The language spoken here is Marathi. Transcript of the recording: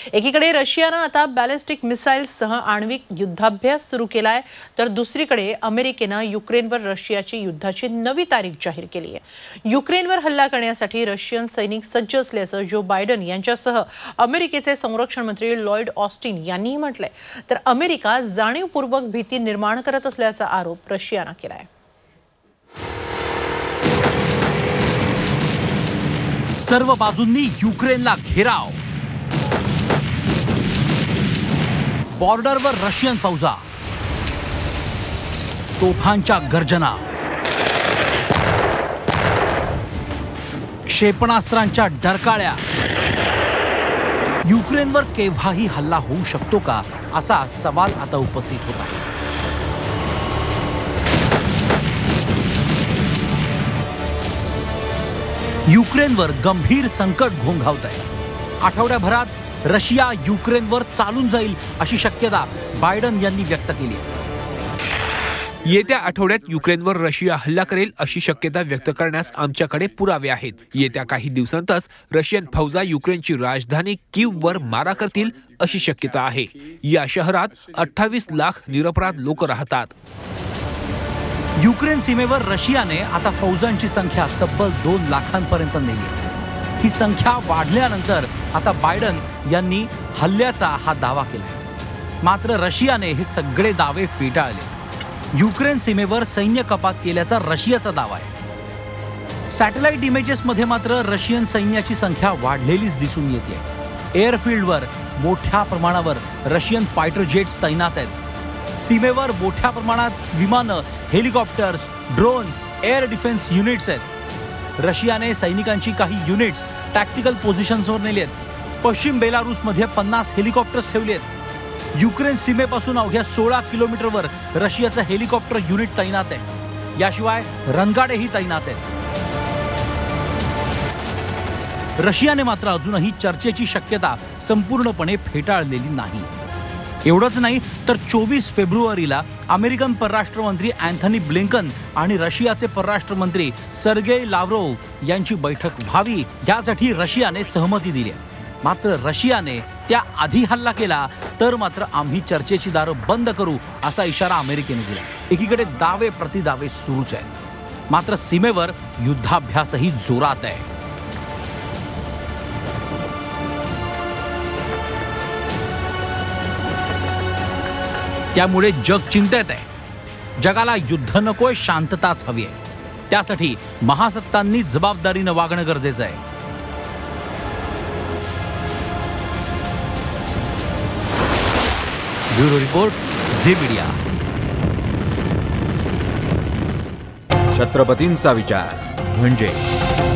एकीकडे रशियानं आता बॅलिस्टिक मिसाईल्ससह आण्विक युद्धाभ्यास सुरू केलाय, तर दुसरीकडे अमेरिकेनं युक्रेनवर रशियाची युद्धाची नवी तारीख जाहीर केली आहे। युक्रेनवर हल्ला करण्यासाठी रशियन सैनिक सज्ज असल्याचं जो बायडन यांच्यासह अमेरिकेचे संरक्षण मंत्री लॉयड ऑस्टिन यांनी म्हटलंय, तर अमेरिका जाणीवपूर्वक भीती निर्माण करत असल्याचा आरोप रशियानं केलाय। सर्व बाजूंनी युक्रेनला घेराव, बॉर्डरवर रशियन फौजा, तोफांच्या गर्जना, क्षेपणास्त्रांच्या डरकाळ्या। युक्रेनवर केव्हाही हल्ला होऊ शकतो का असा सवाल आता उपस्थित होता। युक्रेनवर गंभीर संकट घोंघावत आहे। आठवड्याभरात रशिया युक्रेनवर चालून जाईल अशी शक्यता बायडन यांनी व्यक्त केली आहे। येत्या आठवड्यात युक्रेनवर रशिया हल्ला करेल अशी शक्यता व्यक्त करण्यास आमच्याकडे पुरावे आहेत। येत्या काही दिवसांतच रशियन फौजा युक्रेनची राजधानी कीववर मारा करतील अशी शक्यता आहे। या शहरात 28 लाख निरपराध लोक राहतात। युक्रेन सीमेवर रशियाने आता फौजांची संख्या तब्बल 2 लाखांपर्यंत नेली। ही संख्या वाढल्यानंतर आता बायडन यांनी हल्ल्याचा हा दावा केला। मात्र रशियाने हे सगळे दावे फेटाळले। युक्रेन सीमेवर सैन्य कपात केल्याचा रशियाचा दावा आहे। सॅटेलाइट इमेजेसमध्ये मात्र रशियन सैन्याची संख्या वाढलेलीच दिसून येते। एअरफील्डवर मोठ्या प्रमाणावर रशियन फायटर जेट्स तैनात आहेत। सीमेवर मोठ्या प्रमाणात विमानं, helicopters, drone, air defence units आहेत। रशियाने सैनिकांची काही युनिट्स टॅक्टिकल पोझिशन्सवर नेली आहेत। पश्चिम बेलारूसमध्ये 50 हेलिकॉप्टर्स ठेवले आहेत। युक्रेन सीमेपासून अवघ्या 16 किलोमीटरवर रशियाचं हेलिकॉप्टर युनिट तैनात आहे। याशिवाय रणगाडेही तैनात आहेत। रशियाने मात्र अजूनही चर्चेची शक्यता संपूर्णपणे फेटाळलेली नाही। एवढंच नाही तर 24 फेब्रुवारीला अमेरिकन परराष्ट्र मंत्री अँथनी ब्लिंकन आणि रशियाचे परराष्ट्र मंत्री सर्गेई लाव्रोव्ह यांची बैठक व्हावी यासाठी रशियाने सहमती दिली। मात्र रशियाने त्या आधी हल्ला केला तर मात्र आम्ही चर्चेची दारं बंद करू असा इशारा अमेरिकेने दिला। एकीकडे दावे प्रतिदावे सुरूच आहेत, मात्र सीमेवर युद्धाभ्यासही जोरात आहे। त्यामुळे जग चिंतेत आहे। जगाला युद्ध नकोय, शांतताच हवी आहे। त्यासाठी महासत्तांनी जबाबदारीने वागणं गरजेचं आहे। Bureau report, Zee media. छत्रपतींचा विचार म्हणजे